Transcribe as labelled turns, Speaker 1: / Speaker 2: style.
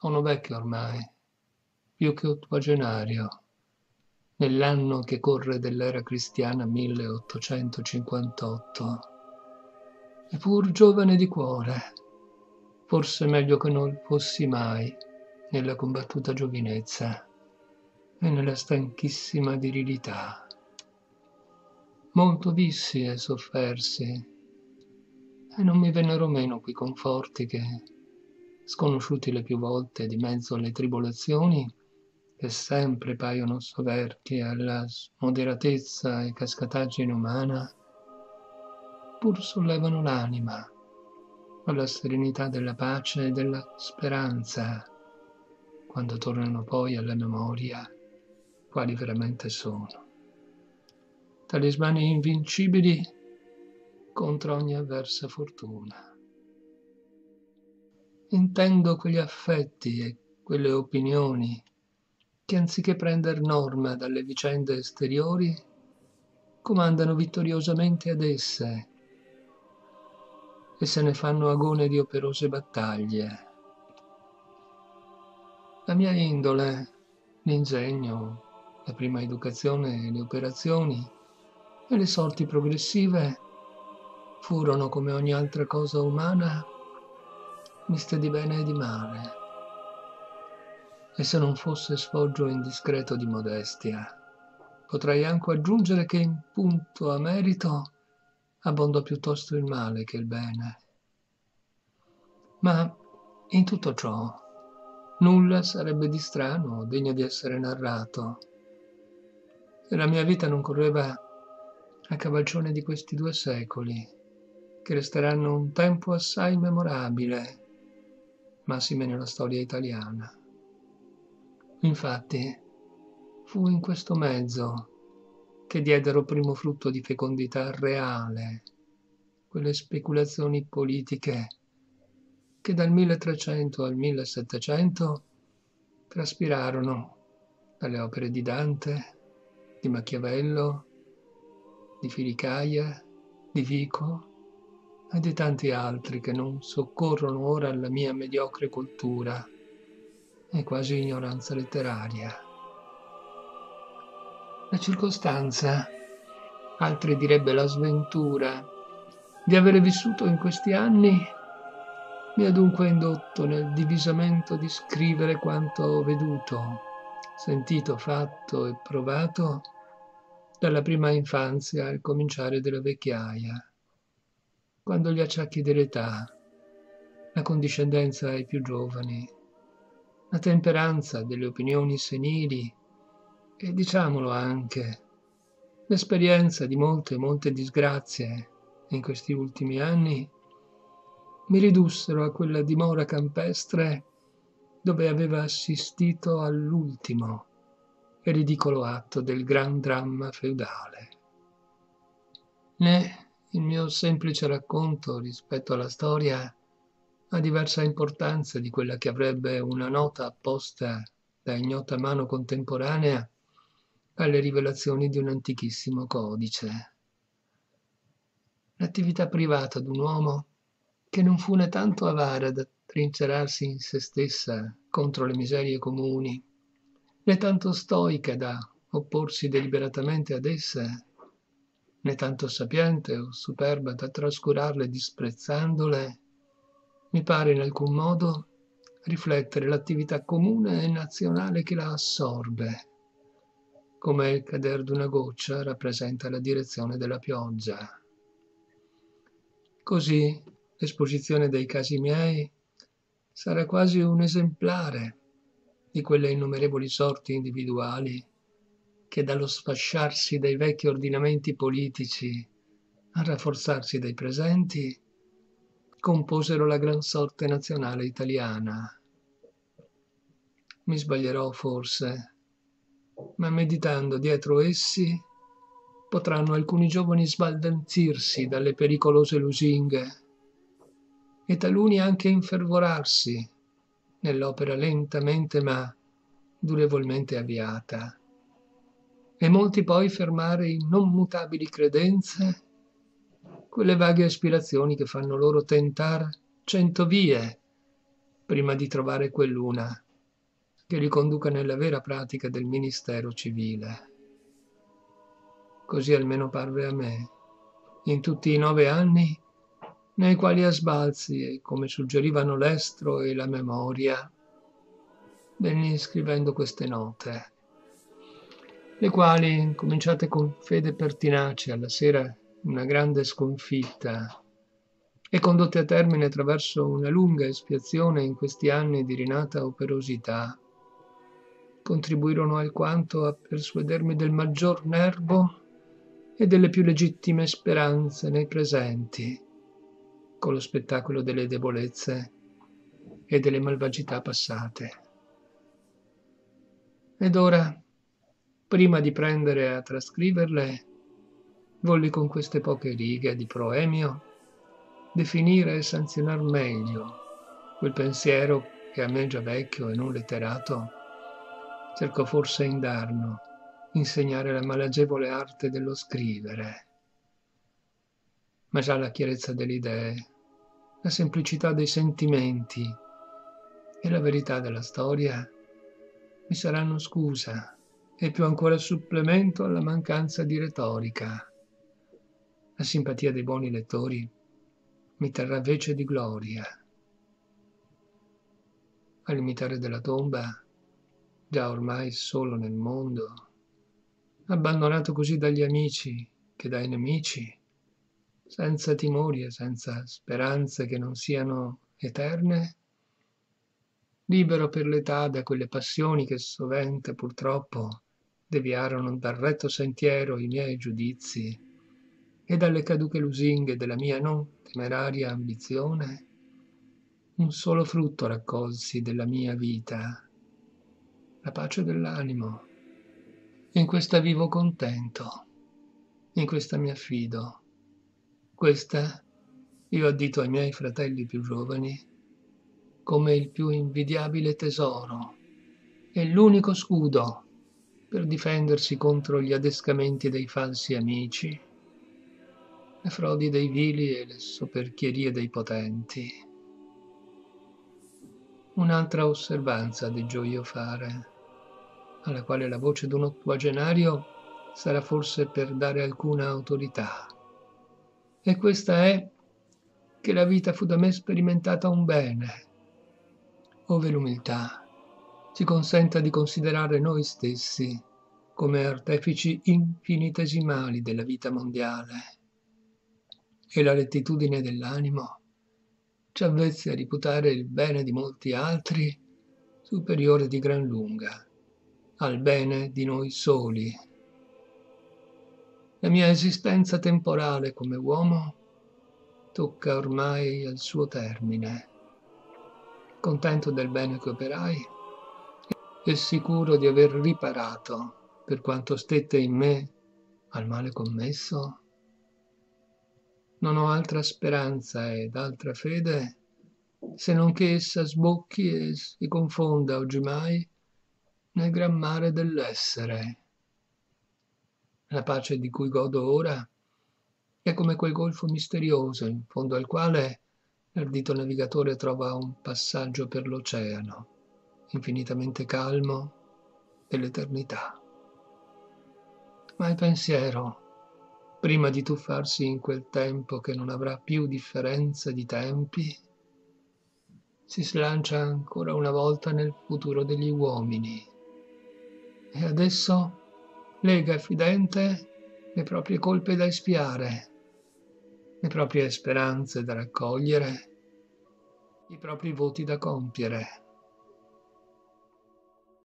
Speaker 1: Sono vecchio ormai, più che ottuagenario, nell'anno che corre dell'era cristiana 1858, eppur giovane di cuore, forse meglio che non fossi mai nella combattuta giovinezza e nella stanchissima virilità. Molto vissi e soffersi, e non mi vennero meno quei conforti che, sconosciuti le più volte di mezzo alle tribolazioni, che sempre paiono soverchi alla moderatezza e cascataggine umana, pur sollevano l'anima alla serenità della pace e della speranza, quando tornano poi alla memoria quali veramente sono. Talismani invincibili contro ogni avversa fortuna. Intendo quegli affetti e quelle opinioni che anziché prender norma dalle vicende esteriori, comandano vittoriosamente ad esse e se ne fanno agone di operose battaglie. La mia indole, l'ingegno, la prima educazione e le operazioni e le sorti progressive furono, come ogni altra cosa umana, miste di bene e di male. E se non fosse sfoggio indiscreto di modestia, potrei anche aggiungere che in punto a merito abbondò piuttosto il male che il bene. Ma in tutto ciò nulla sarebbe di strano o degno di essere narrato. E la mia vita non correva a cavalcione di questi 2 secoli, che resteranno un tempo assai memorabile, massime nella storia italiana. Infatti, fu in questo mezzo che diedero primo frutto di fecondità reale quelle speculazioni politiche che dal 1300 al 1700 traspirarono dalle opere di Dante, di Machiavello, di Filicaia, di Vico e di tanti altri che non soccorrono ora alla mia mediocre cultura e quasi ignoranza letteraria. La circostanza, altri direbbe la sventura, di avere vissuto in questi anni mi ha dunque indotto nel divisamento di scrivere quanto ho veduto, sentito, fatto e provato dalla prima infanzia al cominciare della vecchiaia, quando gli acciacchi dell'età, la condiscendenza ai più giovani, la temperanza delle opinioni senili e, diciamolo anche, l'esperienza di molte disgrazie in questi ultimi anni mi ridussero a quella dimora campestre dove aveva assistito all'ultimo e ridicolo atto del gran dramma feudale. Né il mio semplice racconto rispetto alla storia ha diversa importanza di quella che avrebbe una nota apposta da ignota mano contemporanea alle rivelazioni di un antichissimo codice. L'attività privata d'un uomo che non fu né tanto avara da trincerarsi in se stessa contro le miserie comuni, né tanto stoica da opporsi deliberatamente ad esse, né tanto sapiente o superba da trascurarle disprezzandole, mi pare in alcun modo riflettere l'attività comune e nazionale che la assorbe, come il cader d'una goccia rappresenta la direzione della pioggia. Così l'esposizione dei casi miei sarà quasi un esemplare di quelle innumerevoli sorti individuali che dallo sfasciarsi dei vecchi ordinamenti politici al rafforzarsi dei presenti composero la gran sorte nazionale italiana. Mi sbaglierò forse, ma meditando dietro essi potranno alcuni giovani sbaldanzirsi dalle pericolose lusinghe e taluni anche infervorarsi nell'opera lentamente ma durevolmente avviata, e molti poi fermare in non mutabili credenze quelle vaghe aspirazioni che fanno loro tentar 100 vie prima di trovare quell'una che li conduca nella vera pratica del ministero civile. Così almeno parve a me, in tutti i 9 anni nei quali a sbalzi, e come suggerivano l'estro e la memoria, venni scrivendo queste note, le quali, cominciate con fede pertinace alla sera una grande sconfitta e condotte a termine attraverso una lunga espiazione in questi anni di rinata operosità, contribuirono alquanto a persuadermi del maggior nervo e delle più legittime speranze nei presenti, con lo spettacolo delle debolezze e delle malvagità passate. Ed ora, prima di prendere a trascriverle, volli con queste poche righe di proemio definire e sanzionar meglio quel pensiero che a me già vecchio e non letterato cercò forse indarno insegnare la malagevole arte dello scrivere. Ma già la chiarezza delle idee, la semplicità dei sentimenti e la verità della storia mi saranno scusa e più ancora supplemento alla mancanza di retorica. La simpatia dei buoni lettori mi terrà vece di gloria. Al limitare della tomba, già ormai solo nel mondo, abbandonato così dagli amici che dai nemici, senza timori e senza speranze che non siano eterne, libero per l'età da quelle passioni che sovente purtroppo deviarono dal retto sentiero i miei giudizi e dalle caduche lusinghe della mia non temeraria ambizione, un solo frutto raccolsi della mia vita, la pace dell'animo. In questa vivo contento, in questa mi affido. Questa io addito ai miei fratelli più giovani come il più invidiabile tesoro e l'unico scudo per difendersi contro gli adescamenti dei falsi amici, le frodi dei vili e le soperchierie dei potenti. Un'altra osservanza deggio io fare, alla quale la voce d'un ottuagenario sarà forse per dare alcuna autorità. E questa è che la vita fu da me sperimentata un bene, ove l'umiltà ci consenta di considerare noi stessi come artefici infinitesimali della vita mondiale e la rettitudine dell'animo ci avvezzi a riputare il bene di molti altri superiore di gran lunga al bene di noi soli. La mia esistenza temporale come uomo tocca ormai al suo termine. Contento del bene che operai e sicuro di aver riparato, per quanto stette in me, al male commesso, non ho altra speranza ed altra fede se non che essa sbocchi e si confonda oggimai nel gran mare dell'essere. La pace di cui godo ora è come quel golfo misterioso in fondo al quale l'ardito navigatore trova un passaggio per l'oceano, infinitamente calmo dell'eternità. Ma il pensiero, prima di tuffarsi in quel tempo che non avrà più differenza di tempi, si slancia ancora una volta nel futuro degli uomini e adesso lega fidente le proprie colpe da espiare, le proprie speranze da raccogliere, i propri voti da compiere.